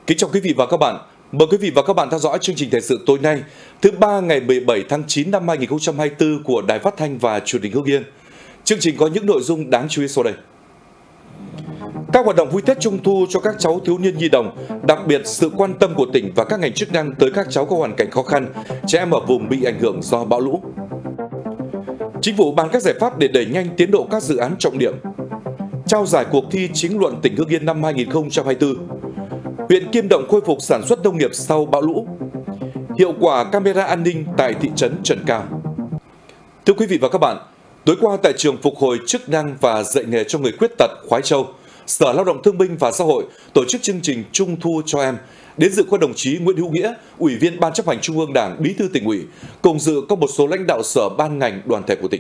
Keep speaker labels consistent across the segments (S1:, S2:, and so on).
S1: Kính chào quý vị và các bạn. Mời quý vị và các bạn theo dõi chương trình thời sự tối nay, thứ ba ngày 17 tháng 9 năm 2024 của Đài Phát thanh và Truyền hình Hưng Yên. Chương trình có những nội dung đáng chú ý sau đây. Các hoạt động vui Tết Trung thu cho các cháu thiếu niên nhi đồng, đặc biệt sự quan tâm của tỉnh và các ngành chức năng tới các cháu có hoàn cảnh khó khăn, trẻ em ở vùng bị ảnh hưởng do bão lũ. Chính phủ ban các giải pháp để đẩy nhanh tiến độ các dự án trọng điểm. Trao giải cuộc thi chính luận tỉnh Hưng Yên năm 2024. Huyện Kim Động khôi phục sản xuất nông nghiệp sau bão lũ. Hiệu quả camera an ninh tại thị trấn Trần Cao. Thưa quý vị và các bạn, tối qua tại trường phục hồi chức năng và dạy nghề cho người khuyết tật Khoái Châu, Sở Lao động Thương binh và Xã hội tổ chức chương trình Trung thu cho em. Đến dự có đồng chí Nguyễn Hữu Nghĩa, Ủy viên Ban Chấp hành Trung ương Đảng, Bí thư Tỉnh ủy, cùng dự có một số lãnh đạo sở ban ngành đoàn thể của tỉnh.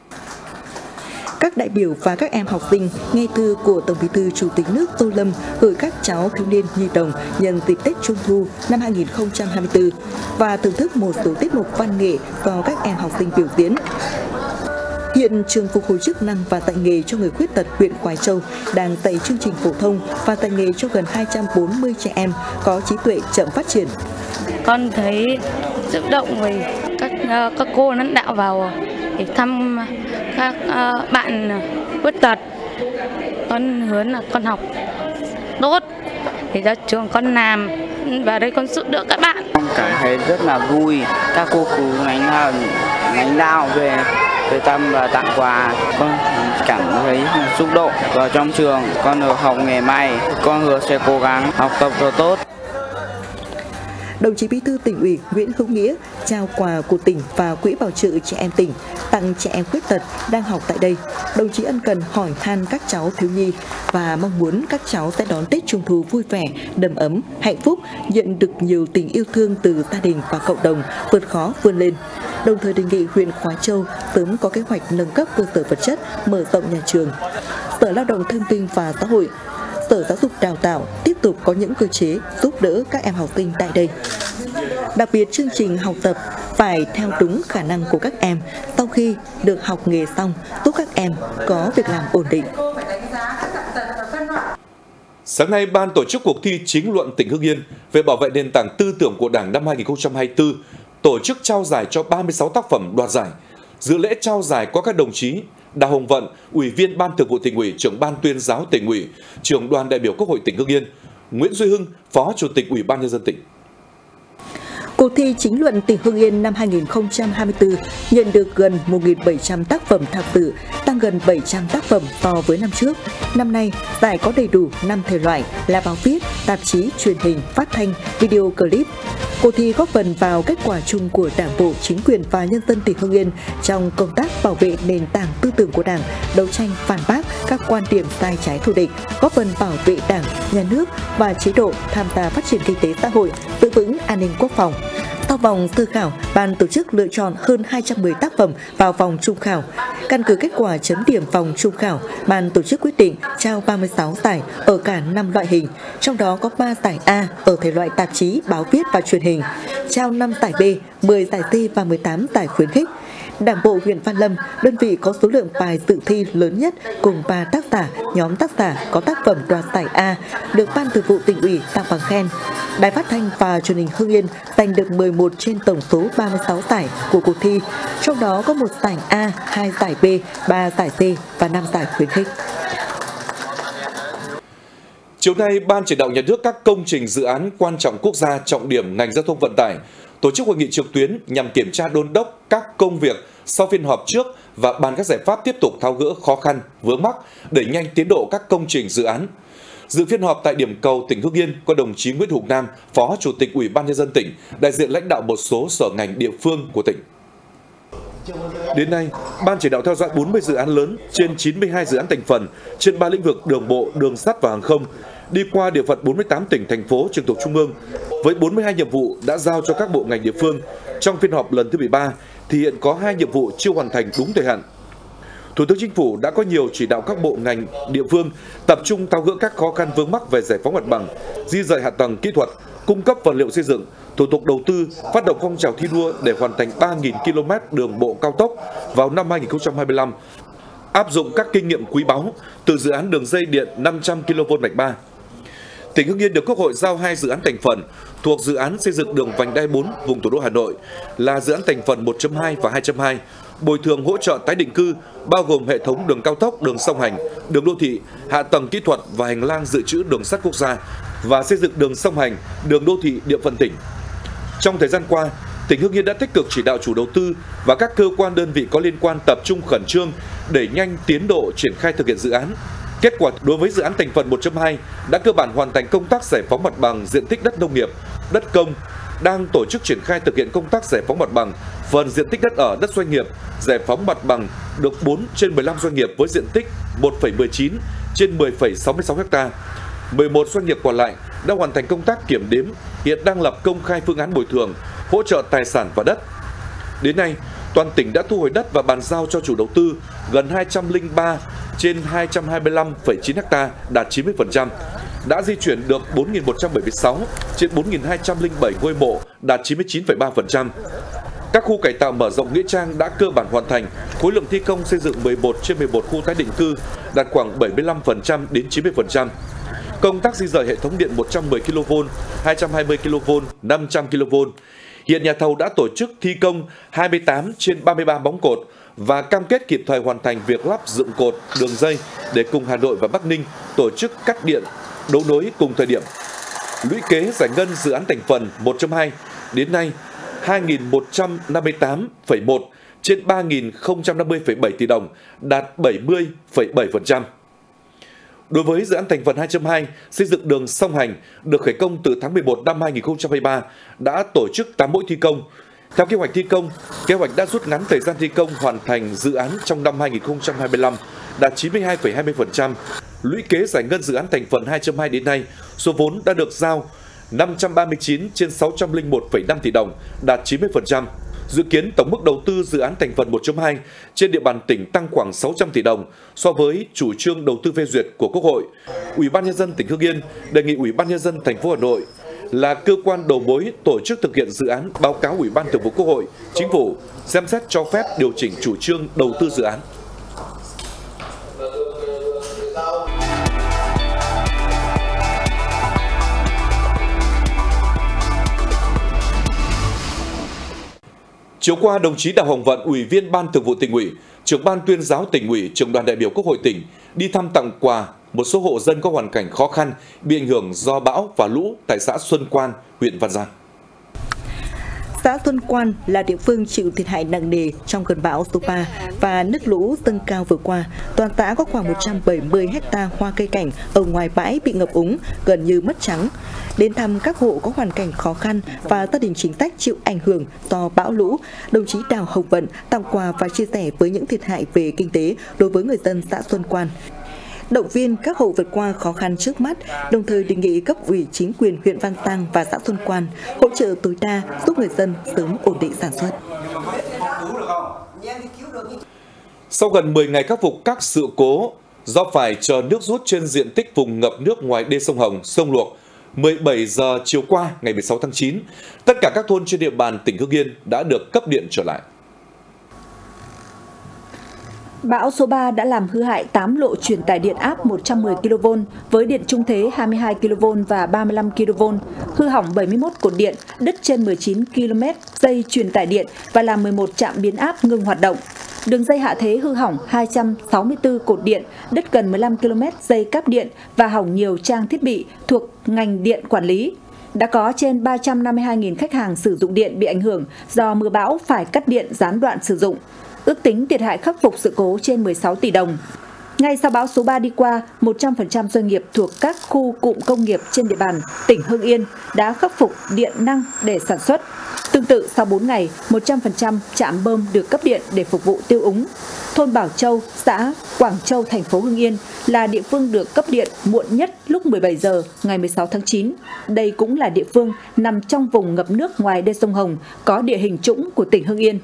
S2: Các đại biểu và các em học sinh nghe thư của Tổng Bí thư Chủ tịch nước Tô Lâm gửi các cháu thiếu niên nhi đồng nhân dịp Tết Trung thu năm 2024 và thưởng thức một số tiết mục văn nghệ do các em học sinh biểu diễn. Hiện trường phục hồi chức năng và dạy nghề cho người khuyết tật huyện Khoái Châu đang dạy chương trình phổ thông và dạy nghề cho gần 240 trẻ em có trí tuệ chậm phát triển.
S3: Con thấy xúc động về các cô lãnh đạo vào để thăm các bạn khuyết tật. Con hứa là con học tốt để ra trường con làm và đây con giúp đỡ các bạn.
S4: Con cảm thấy rất là vui, các cô chú lãnh đạo về thăm và tặng quà. Con cảm thấy xúc động. Vào trong trường con được học nghề may, con hứa sẽ cố gắng học tập thật tốt.
S2: Đồng chí Bí thư Tỉnh ủy Nguyễn Hữu Nghĩa trao quà của tỉnh và Quỹ bảo trợ trẻ em tỉnh tặng trẻ em khuyết tật đang học tại đây. Đồng chí ân cần hỏi han các cháu thiếu nhi và mong muốn các cháu sẽ đón Tết Trung thu vui vẻ, đầm ấm, hạnh phúc, nhận được nhiều tình yêu thương từ gia đình và cộng đồng, vượt khó vươn lên. Đồng thời đề nghị huyện Khoái Châu sớm có kế hoạch nâng cấp cơ sở vật chất, mở rộng nhà trường. Sở Lao động Thương binh và Xã hội, Sở Giáo dục Đào tạo tiếp tục có những cơ chế giúp đỡ các em học sinh tại đây. Đặc biệt chương trình học tập phải theo đúng khả năng của các em sau khi được học nghề xong, giúp các em có việc làm ổn định.
S1: Sáng nay, Ban tổ chức cuộc thi chính luận tỉnh Hưng Yên về bảo vệ nền tảng tư tưởng của Đảng năm 2024 tổ chức trao giải cho 36 tác phẩm đoạt giải. Dự lễ trao giải có các đồng chí Đào Hồng Vận, Ủy viên Ban Thường vụ Tỉnh ủy, Trưởng Ban Tuyên giáo Tỉnh ủy, Trưởng Đoàn đại biểu Quốc hội tỉnh Hưng Yên, Nguyễn Duy Hưng, Phó Chủ tịch Ủy ban Nhân dân tỉnh.
S2: Cuộc thi chính luận tỉnh Hưng Yên năm 2024 nhận được gần 1.700 tác phẩm thạc sĩ, tăng gần 700 tác phẩm so với năm trước. Năm nay, giải có đầy đủ 5 thể loại là báo viết, tạp chí, truyền hình, phát thanh, video clip. Cuộc thi góp phần vào kết quả chung của Đảng bộ, chính quyền và nhân dân tỉnh Hưng Yên trong công tác bảo vệ nền tảng tư tưởng của Đảng, đấu tranh phản bác các quan điểm sai trái thù địch, góp phần bảo vệ Đảng, nhà nước và chế độ, tham gia phát triển kinh tế xã hội, giữ vững an ninh quốc phòng. Sau vòng sơ khảo, ban tổ chức lựa chọn hơn 210 tác phẩm vào vòng trung khảo. Căn cứ kết quả chấm điểm vòng trung khảo, ban tổ chức quyết định trao 36 giải ở cả 5 loại hình, trong đó có 3 giải A ở thể loại tạp chí, báo viết và truyền hình, trao 5 giải B, 10 giải C và 18 giải khuyến khích. Đảng bộ huyện Văn Lâm, đơn vị có số lượng bài dự thi lớn nhất cùng 3 tác giả, nhóm tác giả có tác phẩm đoạt giải A được Ban Thường vụ Tỉnh ủy tặng bằng khen. Đài Phát thanh và Truyền hình Hưng Yên giành được 11 trên tổng số 36 giải của cuộc thi, trong đó có 1 giải A, 2 giải B, 3 giải C và 5 giải khuyến khích.
S1: Chiều nay, Ban chỉ đạo nhà nước các công trình dự án quan trọng quốc gia trọng điểm ngành giao thông vận tải tổ chức hội nghị trực tuyến nhằm kiểm tra đôn đốc các công việc sau phiên họp trước và bàn các giải pháp tiếp tục tháo gỡ khó khăn, vướng mắc, đẩy nhanh tiến độ các công trình dự án. Dự phiên họp tại điểm cầu tỉnh Hưng Yên có đồng chí Nguyễn Hùng Nam, Phó Chủ tịch Ủy ban Nhân dân tỉnh, đại diện lãnh đạo một số sở ngành địa phương của tỉnh. Đến nay, Ban chỉ đạo theo dõi 40 dự án lớn trên 92 dự án thành phần trên 3 lĩnh vực đường bộ, đường sắt và hàng không, đi qua địa phận 48 tỉnh, thành phố trực thuộc Trung ương, với 42 nhiệm vụ đã giao cho các bộ ngành địa phương. Trong phiên họp lần thứ 13, thì hiện có 2 nhiệm vụ chưa hoàn thành đúng thời hạn. Thủ tướng Chính phủ đã có nhiều chỉ đạo các bộ ngành địa phương tập trung tháo gỡ các khó khăn vướng mắc về giải phóng mặt bằng, di dời hạ tầng kỹ thuật, cung cấp vật liệu xây dựng, thủ tục đầu tư, phát động phong trào thi đua để hoàn thành 3.000 km đường bộ cao tốc vào năm 2025, áp dụng các kinh nghiệm quý báu từ dự án đường dây điện 500 kV mạch 3. tỉnh Hưng Yên được Quốc hội giao 2 dự án thành phần thuộc dự án xây dựng đường vành đai 4 vùng thủ đô Hà Nội là dự án thành phần 1.2 và 2.2, bồi thường hỗ trợ tái định cư bao gồm hệ thống đường cao tốc, đường song hành, đường đô thị, hạ tầng kỹ thuật và hành lang dự trữ đường sắt quốc gia và xây dựng đường song hành, đường đô thị địa phận tỉnh. Trong thời gian qua, tỉnh Hưng Yên đã tích cực chỉ đạo chủ đầu tư và các cơ quan đơn vị có liên quan tập trung khẩn trương đẩy nhanh tiến độ triển khai thực hiện dự án. Kết quả đối với dự án thành phần 1.2 đã cơ bản hoàn thành công tác giải phóng mặt bằng diện tích đất nông nghiệp, đất công, đang tổ chức triển khai thực hiện công tác giải phóng mặt bằng phần diện tích đất ở, đất doanh nghiệp, giải phóng mặt bằng được 4 trên 15 doanh nghiệp với diện tích 1,19 trên 10,66 ha. 11 doanh nghiệp còn lại đã hoàn thành công tác kiểm đếm, hiện đang lập công khai phương án bồi thường, hỗ trợ tài sản và đất. Đến nay, toàn tỉnh đã thu hồi đất và bàn giao cho chủ đầu tư gần 203 trên 225,9 ha, đạt 90%, đã di chuyển được 4.176 trên 4.207 ngôi mộ, đạt 99,3%. Các khu cải tạo mở rộng nghĩa trang đã cơ bản hoàn thành, khối lượng thi công xây dựng 11 trên 11 khu tái định cư, đạt khoảng 75% đến 90%. Công tác di rời hệ thống điện 110 kV, 220 kV, 500 kV. Hiện nhà thầu đã tổ chức thi công 28 trên 33 móng cột và cam kết kịp thời hoàn thành việc lắp dựng cột, đường dây để cùng Hà Nội và Bắc Ninh tổ chức cắt điện đấu nối cùng thời điểm. Lũy kế giải ngân dự án thành phần 1.2 đến nay 2.158,1 trên 3.050,7 tỷ đồng, đạt 70,7%. Đối với dự án thành phần 2.2 xây dựng đường song hành được khởi công từ tháng 11 năm 2023 đã tổ chức 8 mũi thi công. Theo kế hoạch thi công, kế hoạch đã rút ngắn thời gian thi công hoàn thành dự án trong năm 2025, đạt 92,20%. Lũy kế giải ngân dự án thành phần 2.2 đến nay, số vốn đã được giao 539 trên 601,5 tỷ đồng, đạt 90%. Dự kiến tổng mức đầu tư dự án thành phần 1.2 trên địa bàn tỉnh tăng khoảng 600 tỷ đồng so với chủ trương đầu tư phê duyệt của Quốc hội. Ủy ban nhân dân tỉnh Hưng Yên đề nghị Ủy ban nhân dân thành phố Hà Nội là cơ quan đầu mối tổ chức thực hiện dự án báo cáo Ủy ban Thường vụ Quốc hội, Chính phủ xem xét cho phép điều chỉnh chủ trương đầu tư dự án. Chiều qua, đồng chí Đào Hồng Vận, Ủy viên Ban Thường vụ Tỉnh ủy, Trưởng ban Tuyên giáo Tỉnh ủy, Trưởng đoàn đại biểu Quốc hội tỉnh đi thăm tặng quà một số hộ dân có hoàn cảnh khó khăn bị ảnh hưởng do bão và lũ tại xã Xuân Quan, huyện Văn Giang.
S2: Xã Xuân Quan là địa phương chịu thiệt hại nặng nề trong cơn bão số 3 và nước lũ dâng cao vừa qua. Toàn xã có khoảng 170 ha hoa cây cảnh ở ngoài bãi bị ngập úng, gần như mất trắng. Đến thăm các hộ có hoàn cảnh khó khăn và gia đình chính sách chịu ảnh hưởng do bão lũ, đồng chí Đào Hồng Vận tặng quà và chia sẻ với những thiệt hại về kinh tế đối với người dân xã Xuân Quan, động viên các hộ vượt qua khó khăn trước mắt, đồng thời đề nghị cấp ủy chính quyền huyện Văn Giang và xã Xuân Quan hỗ trợ tối đa giúp người dân sớm ổn định sản xuất.
S1: Sau gần 10 ngày khắc phục các sự cố do phải chờ nước rút trên diện tích vùng ngập nước ngoài đê sông Hồng, sông Luộc, 17 giờ chiều qua ngày 16 tháng 9, tất cả các thôn trên địa bàn tỉnh Hưng Yên đã được cấp điện trở lại.
S5: Bão số 3 đã làm hư hại 8 lộ truyền tải điện áp 110 kV với điện trung thế 22 kV và 35 kV, hư hỏng 71 cột điện, đứt trên 19 km dây truyền tải điện và làm 11 trạm biến áp ngừng hoạt động. Đường dây hạ thế hư hỏng 264 cột điện, đứt gần 15 km dây cáp điện và hỏng nhiều trang thiết bị thuộc ngành điện quản lý. Đã có trên 352.000 khách hàng sử dụng điện bị ảnh hưởng do mưa bão phải cắt điện gián đoạn sử dụng. Ước tính thiệt hại khắc phục sự cố trên 16 tỷ đồng. Ngay sau bão số 3 đi qua, 100% doanh nghiệp thuộc các khu cụm công nghiệp trên địa bàn tỉnh Hưng Yên đã khắc phục điện năng để sản xuất. Tương tự, sau 4 ngày, 100% trạm bơm được cấp điện để phục vụ tiêu úng. Thôn Bảo Châu, xã Quảng Châu, thành phố Hưng Yên là địa phương được cấp điện muộn nhất lúc 17 giờ ngày 16 tháng 9. Đây cũng là địa phương nằm trong vùng ngập nước ngoài đê sông Hồng, có địa hình trũng của tỉnh Hưng Yên.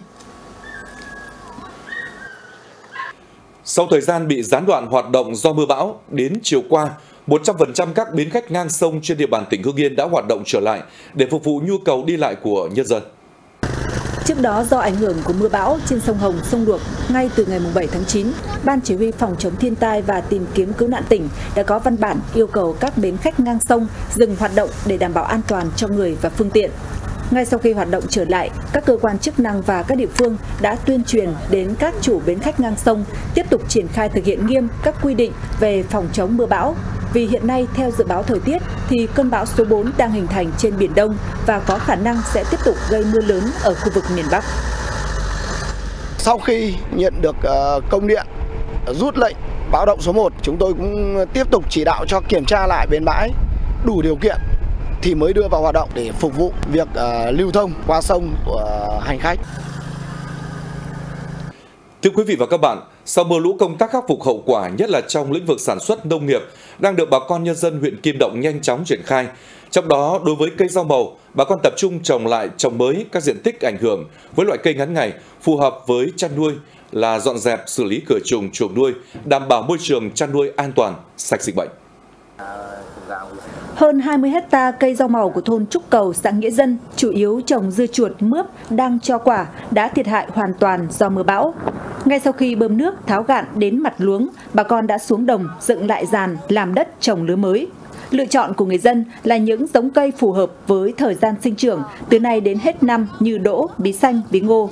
S1: Sau thời gian bị gián đoạn hoạt động do mưa bão, đến chiều qua, 100% các bến khách ngang sông trên địa bàn tỉnh Hưng Yên đã hoạt động trở lại để phục vụ nhu cầu đi lại của nhân dân.
S5: Trước đó, do ảnh hưởng của mưa bão trên sông Hồng, sông Luộc, ngay từ ngày 7 tháng 9, Ban Chỉ huy Phòng chống thiên tai và tìm kiếm cứu nạn tỉnh đã có văn bản yêu cầu các bến khách ngang sông dừng hoạt động để đảm bảo an toàn cho người và phương tiện. Ngay sau khi hoạt động trở lại, các cơ quan chức năng và các địa phương đã tuyên truyền đến các chủ bến khách ngang sông tiếp tục triển khai thực hiện nghiêm các quy định về phòng chống mưa bão. Vì hiện nay, theo dự báo thời tiết, thì cơn bão số 4 đang hình thành trên Biển Đông và có khả năng sẽ tiếp tục gây mưa lớn ở khu vực miền Bắc.
S6: Sau khi nhận được công điện rút lệnh báo động số 1, chúng tôi cũng tiếp tục chỉ đạo cho kiểm tra lại bến bãi đủ điều kiện thì mới đưa vào hoạt động để phục vụ việc lưu thông qua sông của hành khách.
S1: Thưa quý vị và các bạn, sau mưa lũ, công tác khắc phục hậu quả, nhất là trong lĩnh vực sản xuất nông nghiệp, đang được bà con nhân dân huyện Kim Động nhanh chóng triển khai. Trong đó, đối với cây rau màu, bà con tập trung trồng lại, trồng mới các diện tích ảnh hưởng với loại cây ngắn ngày, phù hợp với chăn nuôi là dọn dẹp, xử lý khử trùng chuồng nuôi, đảm bảo môi trường chăn nuôi an toàn, sạch dịch bệnh.
S5: Hơn 20 hecta cây rau màu của thôn Trúc Cầu, xã Nghĩa Dân, chủ yếu trồng dưa chuột, mướp đang cho quả, đã thiệt hại hoàn toàn do mưa bão. Ngay sau khi bơm nước tháo gạn đến mặt luống, bà con đã xuống đồng dựng lại giàn làm đất trồng lứa mới. Lựa chọn của người dân là những giống cây phù hợp với thời gian sinh trưởng từ nay đến hết năm như đỗ, bí xanh, bí ngô.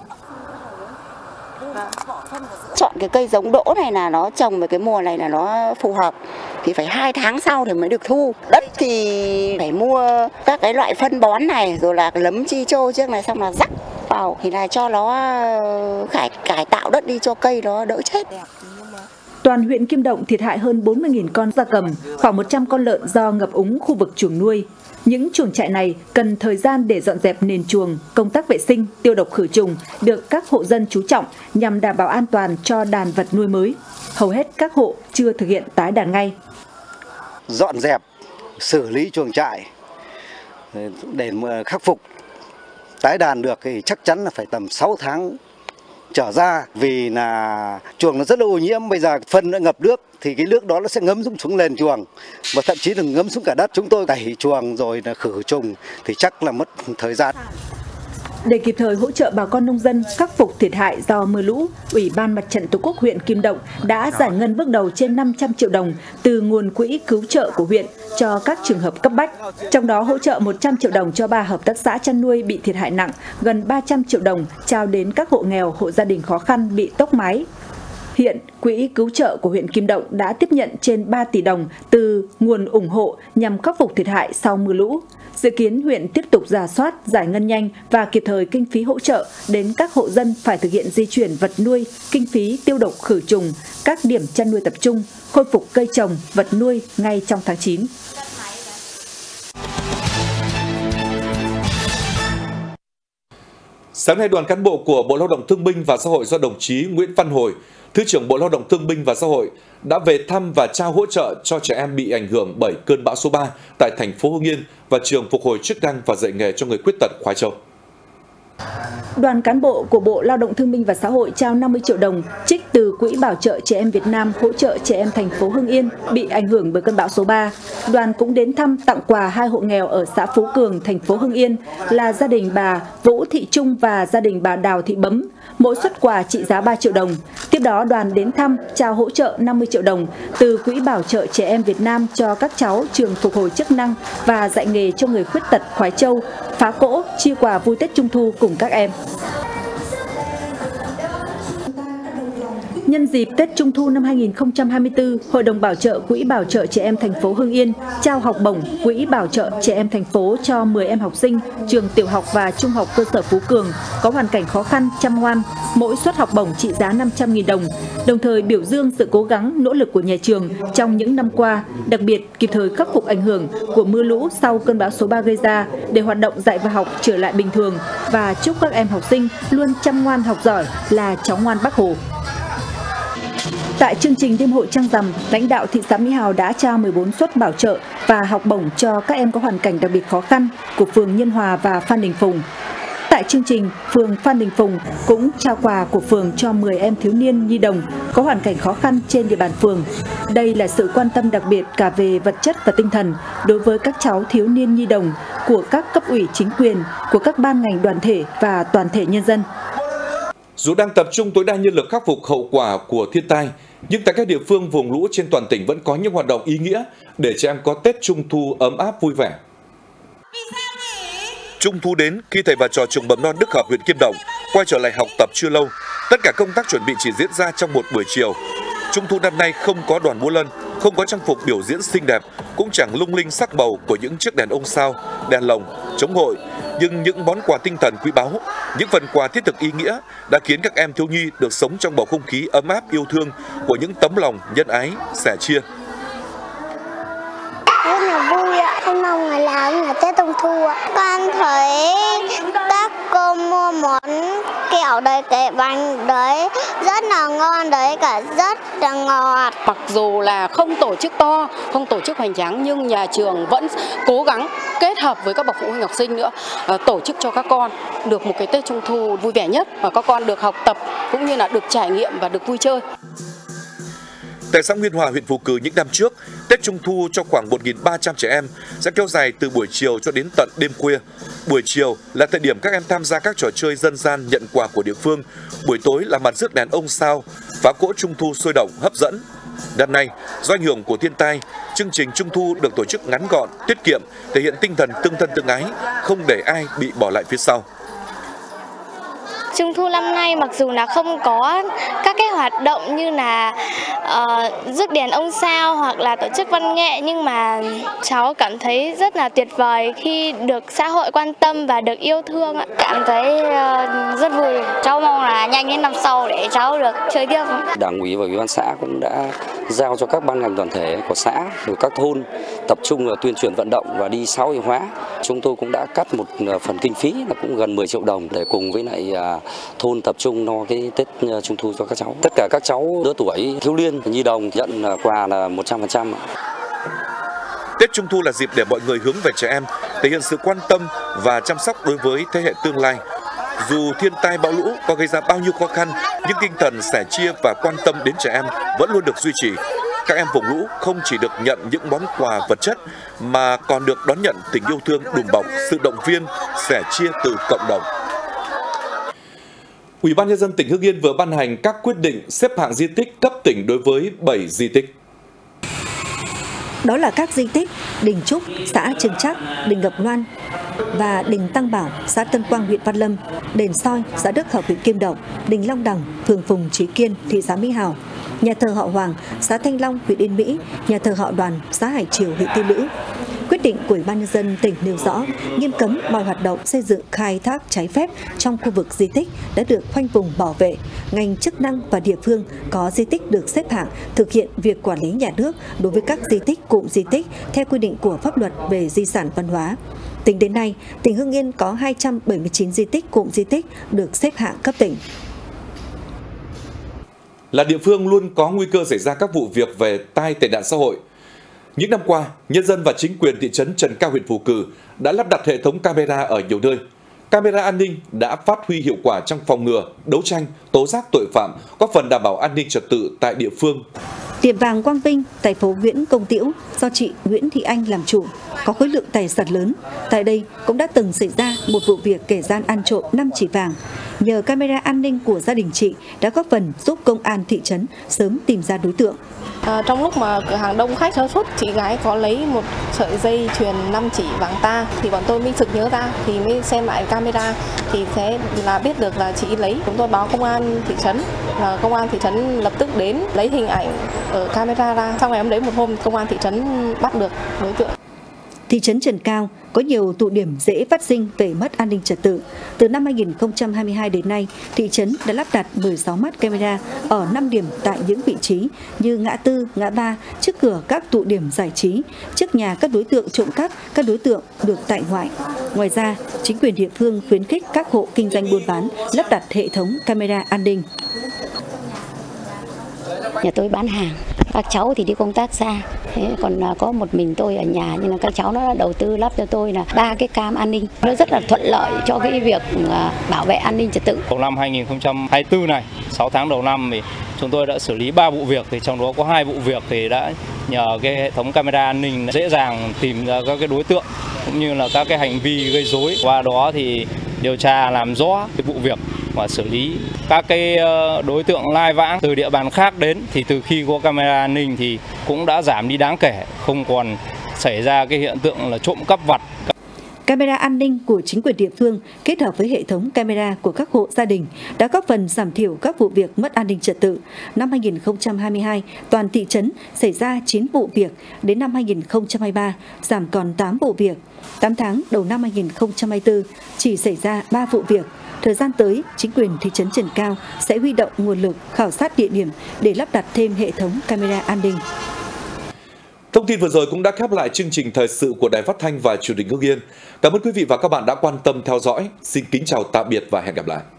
S7: Chọn cái cây giống đỗ này là nó trồng về cái mùa này là nó phù hợp, thì phải 2 tháng sau thì mới được thu. Đất thì phải mua các cái loại phân bón này, rồi là lấm chi chô trước này, xong là rắc vào thì là cho nó cải tạo đất đi cho cây nó đỡ chết.
S5: Toàn huyện Kim Động thiệt hại hơn 40.000 con gia cầm, khoảng 100 con lợn do ngập úng khu vực chuồng nuôi. Những chuồng trại này cần thời gian để dọn dẹp nền chuồng, công tác vệ sinh, tiêu độc khử trùng được các hộ dân chú trọng nhằm đảm bảo an toàn cho đàn vật nuôi mới. Hầu hết các hộ chưa thực hiện tái đàn ngay.
S8: Dọn dẹp, xử lý chuồng trại để khắc phục tái đàn được thì chắc chắn là phải tầm 6 tháng trở ra, vì là chuồng nó rất là ô nhiễm. Bây giờ phân đã ngập nước thì cái nước đó nó sẽ ngấm xuống nền chuồng và thậm chí là ngấm xuống cả đất. Chúng tôi tẩy chuồng rồi là khử trùng thì chắc là mất thời gian.
S5: Để kịp thời hỗ trợ bà con nông dân khắc phục thiệt hại do mưa lũ, Ủy ban Mặt trận Tổ quốc huyện Kim Động đã giải ngân bước đầu trên 500 triệu đồng từ nguồn quỹ cứu trợ của huyện cho các trường hợp cấp bách. Trong đó hỗ trợ 100 triệu đồng cho 3 hợp tác xã chăn nuôi bị thiệt hại nặng, gần 300 triệu đồng trao đến các hộ nghèo, hộ gia đình khó khăn bị tốc mái. Hiện, Quỹ cứu trợ của huyện Kim Động đã tiếp nhận trên 3 tỷ đồng từ nguồn ủng hộ nhằm khắc phục thiệt hại sau mưa lũ. Dự kiến huyện tiếp tục rà soát, giải ngân nhanh và kịp thời kinh phí hỗ trợ đến các hộ dân phải thực hiện di chuyển vật nuôi, kinh phí tiêu độc khử trùng, các điểm chăn nuôi tập trung, khôi phục cây trồng, vật nuôi ngay trong tháng 9.
S1: Sáng nay, đoàn cán bộ của Bộ Lao động Thương binh và Xã hội do đồng chí Nguyễn Văn Hồi, Thứ trưởng Bộ Lao động Thương binh và Xã hội đã về thăm và trao hỗ trợ cho trẻ em bị ảnh hưởng bởi cơn bão số 3 tại thành phố Hưng Yên và trường phục hồi chức năng và dạy nghề cho người khuyết tật Khoái Châu.
S5: Đoàn cán bộ của Bộ Lao động Thương binh và Xã hội trao 50 triệu đồng trích từ Quỹ Bảo trợ Trẻ em Việt Nam hỗ trợ trẻ em thành phố Hưng Yên bị ảnh hưởng bởi cơn bão số 3. Đoàn cũng đến thăm tặng quà 2 hộ nghèo ở xã Phú Cường, thành phố Hưng Yên là gia đình bà Vũ Thị Trung và gia đình bà Đào Thị Bấm, mỗi suất quà trị giá 3 triệu đồng. Tiếp đó, đoàn đến thăm trao hỗ trợ 50 triệu đồng từ Quỹ Bảo trợ Trẻ em Việt Nam cho các cháu trường phục hồi chức năng và dạy nghề cho người khuyết tật Khoái Châu, phá cỗ, chia quà vui Tết Trung thu cùng các em. Nhân dịp Tết Trung thu năm 2024, Hội đồng Bảo trợ Quỹ Bảo trợ Trẻ em thành phố Hưng Yên trao học bổng Quỹ Bảo trợ Trẻ em thành phố cho 10 em học sinh trường tiểu học và trung học cơ sở Phú Cường có hoàn cảnh khó khăn, chăm ngoan, mỗi suất học bổng trị giá 500.000 đồng, đồng thời biểu dương sự cố gắng, nỗ lực của nhà trường trong những năm qua, đặc biệt kịp thời khắc phục ảnh hưởng của mưa lũ sau cơn bão số 3 gây ra để hoạt động dạy và học trở lại bình thường và chúc các em học sinh luôn chăm ngoan học giỏi là cháu ngoan Bác Hồ. Tại chương trình đêm hội trăng rằm, lãnh đạo thị xã Mỹ Hào đã trao 14 suất bảo trợ và học bổng cho các em có hoàn cảnh đặc biệt khó khăn của phường Nhân Hòa và Phan Đình Phùng. Tại chương trình, phường Phan Đình Phùng cũng trao quà của phường cho 10 em thiếu niên nhi đồng có hoàn cảnh khó khăn trên địa bàn phường. Đây là sự quan tâm đặc biệt cả về vật chất và tinh thần đối với các cháu thiếu niên nhi đồng của các cấp ủy chính quyền, của các ban ngành đoàn thể và toàn thể nhân dân.
S1: Dù đang tập trung tối đa nhân lực khắc phục hậu quả của thiên tai, nhưng tại các địa phương vùng lũ trên toàn tỉnh vẫn có những hoạt động ý nghĩa để trẻ em có Tết Trung thu ấm áp vui vẻ. Trung thu đến khi thầy và trò trường mầm non Đức Hợp huyện Kim Động quay trở lại học tập chưa lâu, tất cả công tác chuẩn bị chỉ diễn ra trong một buổi chiều. Trung thu năm nay không có đoàn múa lân, không có trang phục biểu diễn xinh đẹp, cũng chẳng lung linh sắc màu của những chiếc đèn ông sao, đèn lồng, trống hội, nhưng những món quà tinh thần quý báu, những phần quà thiết thực ý nghĩa đã khiến các em thiếu nhi được sống trong bầu không khí ấm áp yêu thương của những tấm lòng nhân ái, sẻ chia.
S9: Rất là vui ạ, em mong ngày nào cũng là Tết Trung thu ạ. Con thấy các cô mua món kẹo đấy, cái bánh đấy rất là ngon đấy, cả rất là ngọt.
S10: Mặc dù là không tổ chức to, không tổ chức hoành tráng nhưng nhà trường vẫn cố gắng kết hợp với các bậc phụ huynh học sinh nữa tổ chức cho các con được một cái Tết Trung thu vui vẻ nhất và các con được học tập cũng như là được trải nghiệm và được vui chơi.
S1: Tại xã Nguyên Hòa, huyện Phù Cử những năm trước, Tết Trung thu cho khoảng 1.300 trẻ em sẽ kéo dài từ buổi chiều cho đến tận đêm khuya. Buổi chiều là thời điểm các em tham gia các trò chơi dân gian nhận quà của địa phương. Buổi tối là màn rước đèn ông sao, phá cỗ Trung thu sôi động, hấp dẫn. Năm nay, do ảnh hưởng của thiên tai, chương trình Trung thu được tổ chức ngắn gọn, tiết kiệm, thể hiện tinh thần tương thân tương ái, không để ai bị bỏ lại phía sau.
S3: Trung thu năm nay mặc dù là không có các cái hoạt động như là rước đèn ông sao hoặc là tổ chức văn nghệ, nhưng mà cháu cảm thấy rất là tuyệt vời khi được xã hội quan tâm và được yêu thương ạ. Cảm thấy rất vui. Cháu mong là nhanh đến năm sau để cháu được chơi tiếp.
S11: Đảng ủy và Ủy ban xã cũng đã giao cho các ban ngành đoàn thể của xã, rồi các thôn tập trung tuyên truyền vận động và đi xã hội hóa. Chúng tôi cũng đã cắt một phần kinh phí là cũng gần 10 triệu đồng để cùng với lại thôn tập trung lo cái Tết Trung thu cho các cháu. Tất cả các cháu lứa tuổi thiếu niên, nhi đồng nhận quà là 100%.
S1: Tết Trung thu là dịp để mọi người hướng về trẻ em, thể hiện sự quan tâm và chăm sóc đối với thế hệ tương lai. Dù thiên tai bão lũ có gây ra bao nhiêu khó khăn, nhưng tinh thần sẻ chia và quan tâm đến trẻ em vẫn luôn được duy trì. Các em vùng lũ không chỉ được nhận những món quà vật chất mà còn được đón nhận tình yêu thương đùm bọc, sự động viên, sẻ chia từ cộng đồng. Ủy ban nhân dân tỉnh Hưng Yên vừa ban hành các quyết định xếp hạng di tích cấp tỉnh đối với 7 di tích.
S2: Đó là các di tích Đình Trúc, xã Trường Trắc, Đình Ngọc Loan và Đình Tăng Bảo, xã Tân Quang, huyện Văn Lâm, Đền Soi, xã Đức Hợp, huyện Kim Động, Đình Long Đằng, phường Phùng Trí Kiên, thị xã Mỹ Hào, nhà thờ họ Hoàng, xã Thanh Long, huyện Yên Mỹ, nhà thờ họ Đoàn, xã Hải Triều, huyện Tiên Lữ. Quyết định của Ủy ban nhân dân tỉnh nêu rõ nghiêm cấm mọi hoạt động xây dựng khai thác trái phép trong khu vực di tích đã được khoanh vùng bảo vệ. Ngành chức năng và địa phương có di tích được xếp hạng thực hiện việc quản lý nhà nước đối với các di tích, cụm di tích theo quy định của pháp luật về di sản văn hóa. Tính đến nay, tỉnh Hưng Yên có 279 di tích, cụm di tích được xếp hạng cấp tỉnh.
S1: Là địa phương luôn có nguy cơ xảy ra các vụ việc về tai tệ nạn xã hội. Những năm qua, nhân dân và chính quyền thị trấn Trần Cao, huyện Phù Cử đã lắp đặt hệ thống camera ở nhiều nơi. Camera an ninh đã phát huy hiệu quả trong phòng ngừa, đấu tranh, tố giác tội phạm, góp phần đảm bảo an ninh trật tự tại địa phương.
S2: Tiệm vàng Quang Vinh tại phố Nguyễn Công Tiễu do chị Nguyễn Thị Anh làm chủ, có khối lượng tài sản lớn. Tại đây cũng đã từng xảy ra một vụ việc kẻ gian ăn trộm 5 chỉ vàng. Nhờ camera an ninh của gia đình chị đã góp phần giúp công an thị trấn sớm tìm ra đối tượng.
S12: Trong lúc mà cửa hàng đông khách sơ suất, chị gái có lấy một sợi dây chuyền 5 chỉ vàng ta, thì bọn tôi mới sực nhớ ra, thì mới xem lại camera thì sẽ là biết được là chị lấy. Chúng tôi báo công an thị trấn, và công an thị trấn lập tức đến lấy hình ảnh ở camera ra. Sau ngày hôm đấy một hôm, công an thị trấn bắt được đối tượng.
S2: Thị trấn Trần Cao có nhiều tụ điểm dễ phát sinh về mất an ninh trật tự. Từ năm 2022 đến nay, thị trấn đã lắp đặt 16 mắt camera ở 5 điểm tại những vị trí như ngã tư, ngã ba, trước cửa các tụ điểm giải trí, trước nhà các đối tượng trộm cắp, các đối tượng được tại ngoại. Ngoài ra, chính quyền địa phương khuyến khích các hộ kinh doanh buôn bán lắp đặt hệ thống camera an ninh.
S13: Nhà tôi bán hàng, các cháu thì đi công tác xa, còn có một mình tôi ở nhà, nhưng là các cháu nó đầu tư lắp cho tôi là 3 cái cam an ninh, nó rất là thuận lợi cho cái việc bảo vệ an ninh trật tự.
S14: Đầu năm 2024 này, 6 tháng đầu năm thì chúng tôi đã xử lý 3 vụ việc, thì trong đó có 2 vụ việc thì đã nhờ cái hệ thống camera an ninh dễ dàng tìm ra các cái đối tượng cũng như là các cái hành vi gây rối. Qua đó thì điều tra làm rõ cái vụ việc và xử lý các cái đối tượng lai vãng từ địa bàn khác đến, thì từ khi có camera an ninh thì cũng đã giảm đi đáng kể, không còn xảy ra cái hiện tượng là trộm cắp vặt.
S5: Camera an ninh của chính quyền địa phương kết hợp với hệ thống camera của các hộ gia đình đã góp phần giảm thiểu các vụ việc mất an ninh trật tự. Năm 2022, toàn thị trấn xảy ra 9 vụ việc, đến năm 2023 giảm còn 8 vụ việc. 8 tháng đầu năm 2024 chỉ xảy ra 3 vụ việc. Thời gian tới, chính quyền thị trấn Trần Cao sẽ huy động nguồn lực khảo sát địa điểm để lắp đặt thêm hệ thống camera an ninh.
S1: Thông tin vừa rồi cũng đã khép lại chương trình thời sự của Đài Phát thanh và Truyền hình Hưng Yên. Cảm ơn quý vị và các bạn đã quan tâm theo dõi. Xin kính chào tạm biệt và hẹn gặp lại.